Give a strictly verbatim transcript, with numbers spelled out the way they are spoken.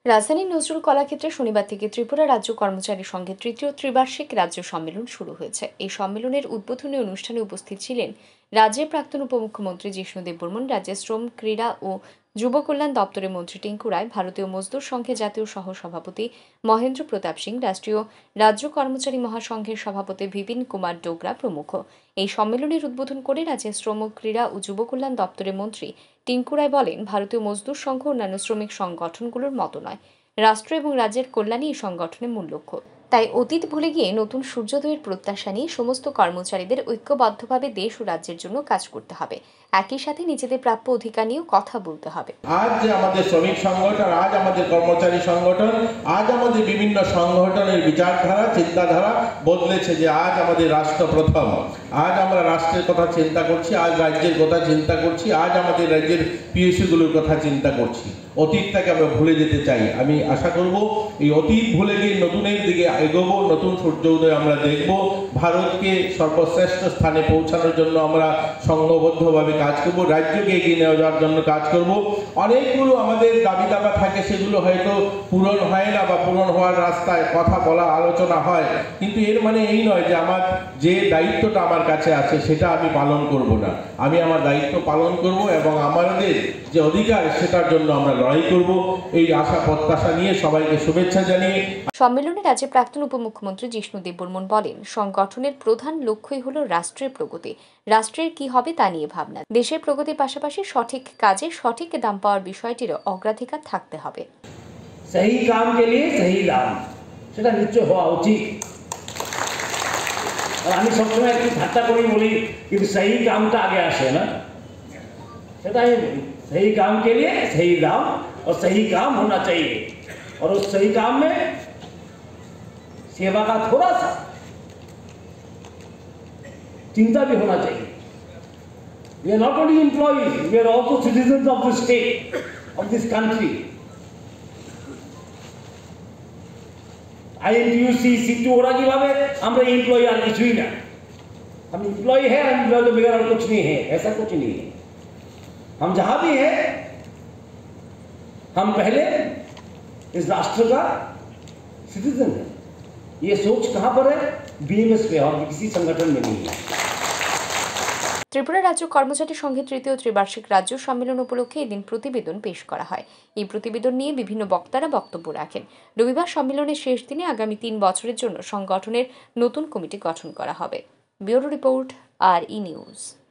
রাজধানীর নজরুল কলাক্ষেত্রে শনিবার থেকে ত্রিপুরা রাজ্য কর্মচারী সংঘের তৃতীয় ত্রিবার্ষিক রাজ্য সম্মেলন শুরু হয়েছে। এই সম্মেলনের উদ্বোধনী অনুষ্ঠানে উপস্থিত ছিলেন রাজ্যের প্রাক্তন উপমুখ্যমন্ত্রী জিষ্ণু দেববর্মন, রাজ্যের শ্রম, ক্রীড়া ও যুব কল্যাণ দপ্তরের মন্ত্রী টিঙ্কু রায়, ভারতীয় মজদুর সংঘের জাতীয় সহ সভাপতি মহেন্দ্র প্রতাপ সিং, রাষ্ট্রীয় রাজ্য কর্মচারী মহাসংঘের সভাপতি বিপিন কুমার ডোগরা প্রমুখ। এই সম্মেলনের উদ্বোধন করে রাজ্যের শ্রম, ক্রীড়া ও যুব কল্যাণ দপ্তরের মন্ত্রী টিঙ্কু রায় বলেন, ভারতীয় মজদুর সংঘ অন্যান্য শ্রমিক সংগঠনগুলোর মতো নয়, রাষ্ট্র এবং রাজ্যের কল্যাণই এই সংগঠনের মূল লক্ষ্য। তাই অতীত ভুলে গিয়ে নতুন সূর্যোদয়ের প্রত্যাশা নিয়ে সমস্ত কর্মচারীদের ঐক্যবদ্ধভাবে দেশ ও রাজ্যের জন্য কাজ করতে হবে। একই সাথে নিজেদের প্রাপ্য অধিকার নিয়েও কথা বলতে হবে। আজ যে আমাদের শ্রমিক সংগঠন, আজ আমাদের কর্মচারী সংগঠন, আজ আমাদের বিভিন্ন সংগঠনের বিচারধারা, চিন্তাধারা বদলেছে যে আজ আমাদের রাষ্ট্র প্রথম। আজ আমরা রাষ্ট্রের কথা চিন্তা করছি, আজ রাজ্যের কথা চিন্তা করছি, আজ আমাদের রাজ্যের পিএসসিগুলোর কথা চিন্তা করছি। অতীতটাকে আমরা ভুলে যেতে চাই। আমি আশা করব এই অতীত ভুলে গিয়ে নতুনের দিকে এগোবো, নতুন সূর্যোদয় আমরা দেখব। ভারতকে সর্বশ্রেষ্ঠ স্থানে পৌঁছানোর জন্য আমরা সংঘবদ্ধভাবে কাজ করব, রাজ্যকে এগিয়ে নিয়ে যাওয়ার জন্য কাজ করব। অনেকগুলো আমাদের দাবি দাবা থাকে, সেগুলো হয়তো পূরণ হয় না বা পূরণ হওয়ার রাস্তায় কথা বলা, আলোচনা হয়, কিন্তু এর মানে এই নয় যে আমার যে দায়িত্বটা আমার কাছে আছে সেটা আমি পালন করব না। আমি আমার দায়িত্ব পালন করব এবং আমাদের যে অধিকার সেটার জন্য আমরা লড়াই করব। এই আশা প্রত্যাশা নিয়ে সবাইকে শুভেচ্ছা জানিয়ে সম্মেলনে রাজ্যের প্রাক্তন উপমুখ্যমন্ত্রী জিষ্ণু দেববর্মন বলেন, সংগঠনের প্রধান লক্ষ্যই হল রাষ্ট্রের প্রগতি। রাষ্ট্রের কি হবে তা নিয়ে ভাবনা। দেশের প্রগতির পাশাপাশি সঠিক কাজে সঠিক দাম পাওয়ার বিষয়টিরও অগ্রাধিকার থাকতে হবে। সহি কাম কে লিয়ে সহি দাম, সেটা নিশ্চয় হওয়া উচিত। আর আমি সবসময় একটু ঠাট্টা করি বলি, কিন্তু সহি কামটা আগে আসে না, সেটাই বলি। सही काम के लिए सही दाम और सही काम होना चाहिए, और उस सही काम में सेवा का थोड़ा सा चिंता भी होना चाहिए। We are not only employees, we are also citizens of this state, of this country. INTUC CITU ओरा की भावे हमरा एम्प्लॉय আর কিছুই না। हम एम्प्लॉय है, एम्प्लॉय के बगैर और कुछ नहीं है, ऐसा कुछ नहीं है। हम जहां भी हैं, हम पहले इस राष्ट्र का सिटीजन है। ये सोच कहां पर है? बीएमएस पे और किसी संगठन में नहीं है। ত্রিপুরা রাজ্য কর্মচারী সংঘের তৃতীয় ত্রিবার্ষিক রাজ্য সম্মেলন উপলক্ষে এদিন প্রতিবেদন পেশ করা হয়। এই প্রতিবেদন নিয়ে বিভিন্ন বক্তারা বক্তব্য রাখেন। রবিবার সম্মেলনের শেষ দিনে আগামী তিন বছরের জন্য সংগঠনের নতুন কমিটি গঠন করা হবে। ব্যুরো রিপোর্ট, আর ই নিউজ।